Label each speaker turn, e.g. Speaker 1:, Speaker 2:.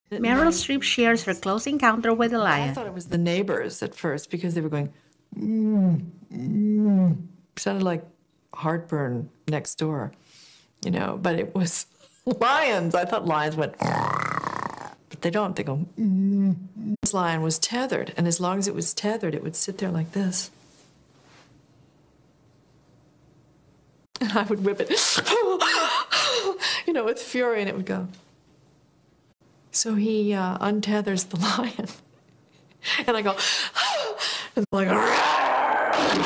Speaker 1: Meryl Streep shares her close encounter with a
Speaker 2: I
Speaker 1: lion.
Speaker 2: thought it was the neighbors at first because they were going, sounded like heartburn next door, you know, but it was lions. I thought lions went, but they don't. They go, This lion was tethered, and as long as it was tethered, it would sit there like this. And I would whip it, you know, with fury, and it would go. So he untethers the lion, and I go, and like,